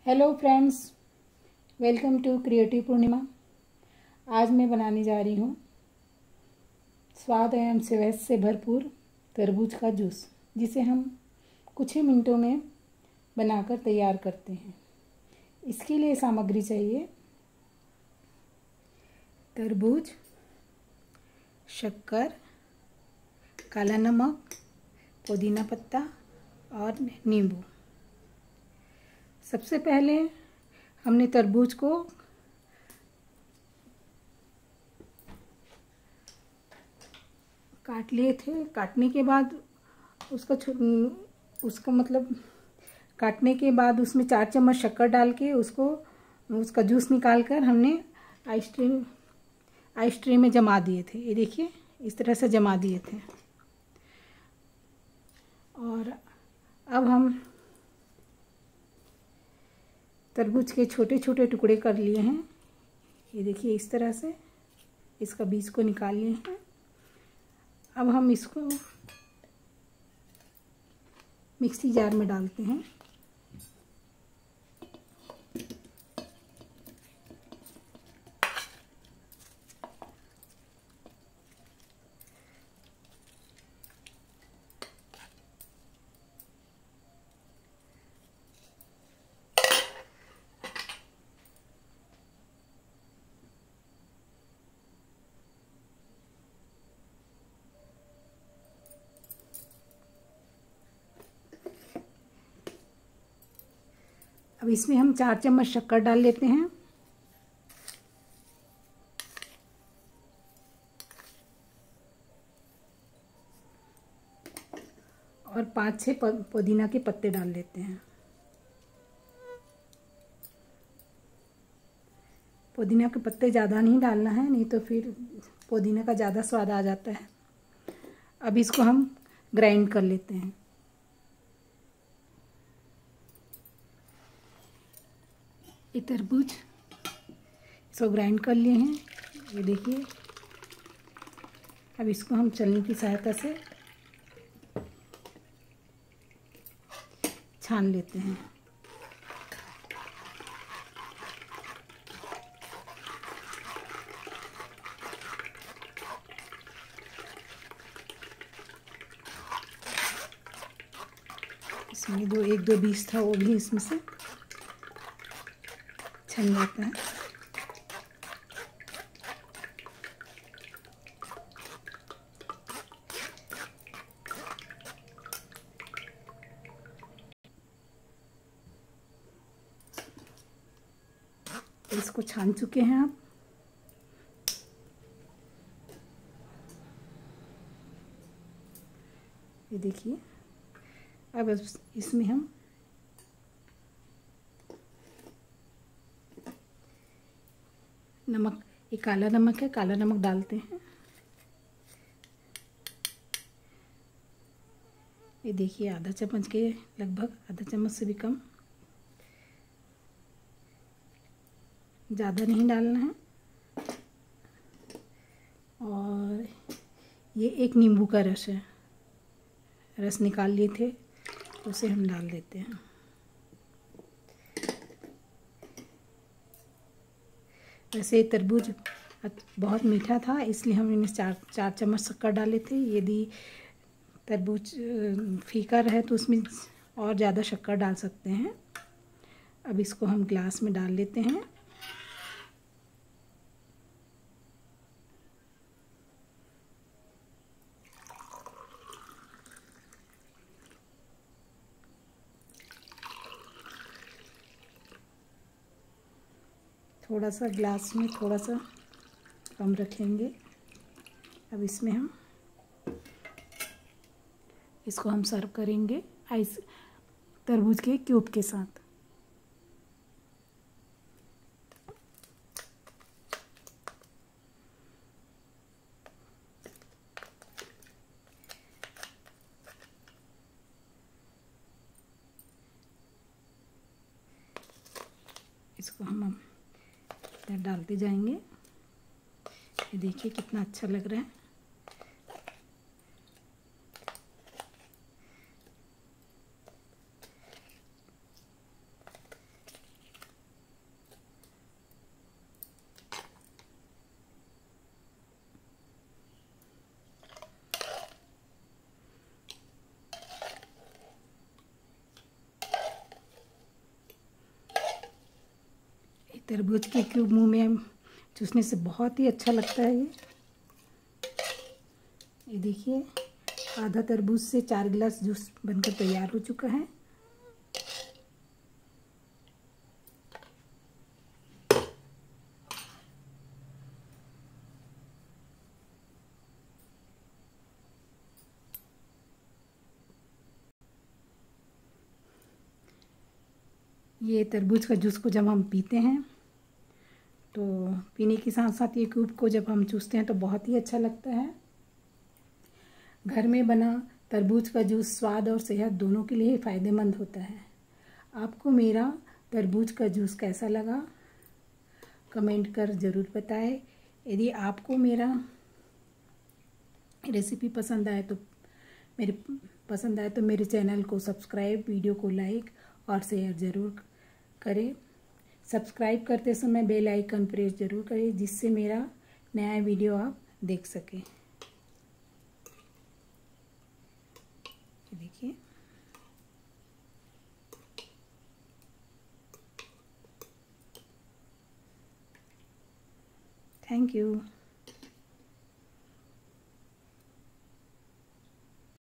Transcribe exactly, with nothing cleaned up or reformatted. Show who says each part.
Speaker 1: Hello friends, welcome to creative Purnima. आज मैं बनाने जा रही हूँ स्वाद एवं सेहत से भरपूर तरबूज का जूस, जिसे हम कुछ ही मिनटों में बनाकर तैयार करते हैं। इसके लिए सामग्री चाहिए तरबूज, शक्कर, काला नमक, पुदीना पत्ता और नींबू। सबसे पहले हमने तरबूज को काट लिए थे। काटने के बाद उसका उसका मतलब काटने के बाद उसमें चार चम्मच शक्कर डाल के उसको उसका जूस निकाल कर हमने आइस ट्रे आइस ट्रे में जमा दिए थे। ये देखिए, इस तरह से जमा दिए थे। और अब हम तरबूज के छोटे छोटे टुकड़े कर लिए हैं। ये देखिए, इस तरह से इसका बीज को निकाल लिए हैं। अब हम इसको मिक्सी जार में डालते हैं। अब इसमें हम चार चम्मच शक्कर डाल लेते हैं और पाँच छः पुदीना के पत्ते डाल लेते हैं। पुदीना के पत्ते ज़्यादा नहीं डालना है, नहीं तो फिर पुदीना का ज़्यादा स्वाद आ जाता है। अब इसको हम ग्राइंड कर लेते हैं। ये तरबूज इसको ग्राइंड कर लिए हैं। ये देखिए, अब इसको हम छलनी की सहायता से छान लेते हैं। इसमें दो एक दो बीज था, वो भी इसमें से छन जाता है। इसको छान चुके हैं आप। ये देखिए, अब इसमें हम नमक, ये काला नमक है, काला नमक डालते हैं। ये देखिए, आधा चम्मच के लगभग, आधा चम्मच से भी कम, ज़्यादा नहीं डालना है। और ये एक नींबू का रस है, रस निकाल लिए थे, उसे हम डाल देते हैं। वैसे तरबूज बहुत मीठा था, इसलिए हमने चार चार चम्मच शक्कर डाले थे। यदि तरबूज फीका रहे तो उसमें और ज़्यादा शक्कर डाल सकते हैं। अब इसको हम ग्लास में डाल लेते हैं। थोड़ा सा ग्लास में थोड़ा सा कम रखेंगे। अब इसमें हम इसको हम सर्व करेंगे आइस तरबूज के क्यूब के साथ। इसको हम डालते जाएंगे। ये देखिए, कितना अच्छा लग रहा है। तरबूज के क्यूब मुंह में चूसने से बहुत ही अच्छा लगता है। ये ये देखिए, आधा तरबूज से चार गिलास जूस बनकर तैयार हो चुका है। ये तरबूज का जूस को जब हम पीते हैं तो पीने के साथ साथ ये क्यूब को जब हम चूसते हैं तो बहुत ही अच्छा लगता है। घर में बना तरबूज का जूस स्वाद और सेहत दोनों के लिए फ़ायदेमंद होता है। आपको मेरा तरबूज का जूस कैसा लगा कमेंट कर ज़रूर बताएं। यदि आपको मेरा रेसिपी पसंद आए तो मेरे पसंद आए तो मेरे चैनल को सब्सक्राइब, वीडियो को लाइक और शेयर ज़रूर करें। सब्सक्राइब करते समय बेल आइकन प्रेस ज़रूर करें, जिससे मेरा नया वीडियो आप देख सकें। देखिए, थैंक यू।